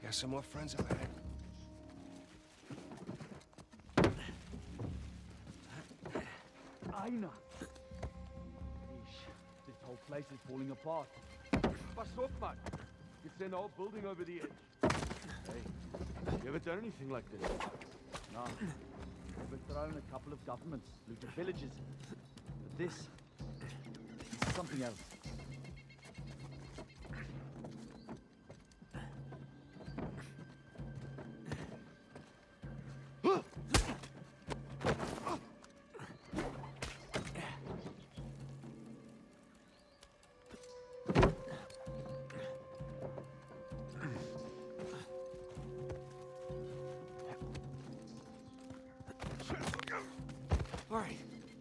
Got some more friends up ahead. Aina! Yeesh, this whole place is falling apart. Bust off, man. You could send a whole building over the edge. Hey, you ever done anything like this? Nah. Overthrown a couple of governments, looted villages. But this is something else. All right.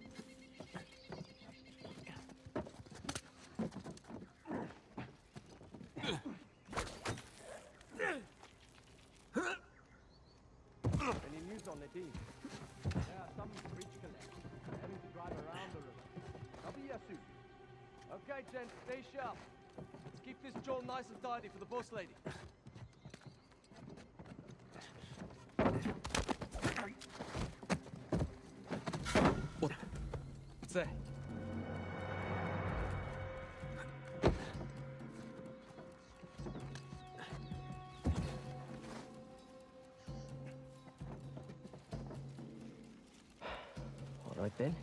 Any news on the dean? Yeah, some bridge collect. Having to drive around the river. I'll be here soon. Okay, gents, stay sharp. Let's keep this jaw nice and tidy for the boss lady. What's that? All right then.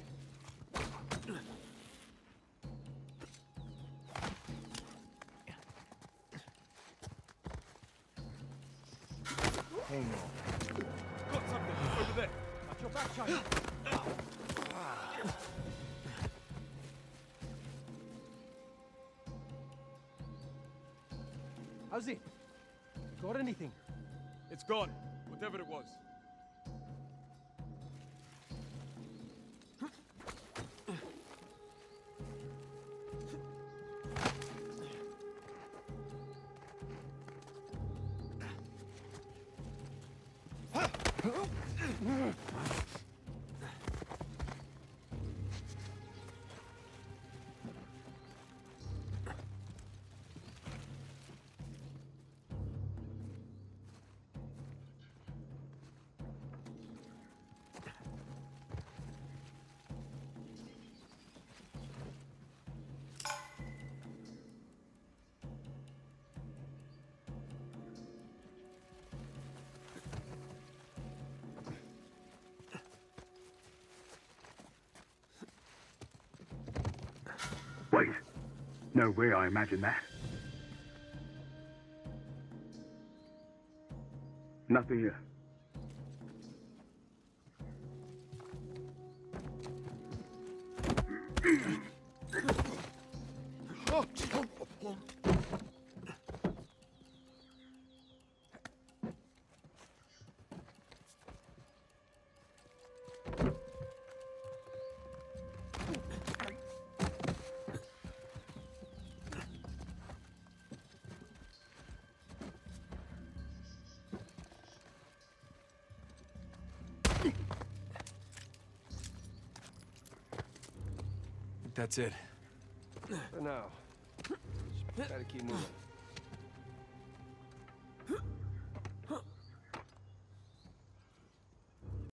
Hang on. Got something over there. Watch your back, China! How's it? Got anything? It's gone. Whatever it was. Wait. No way I imagined that. Nothing here. That's it. For now. Gotta keep moving.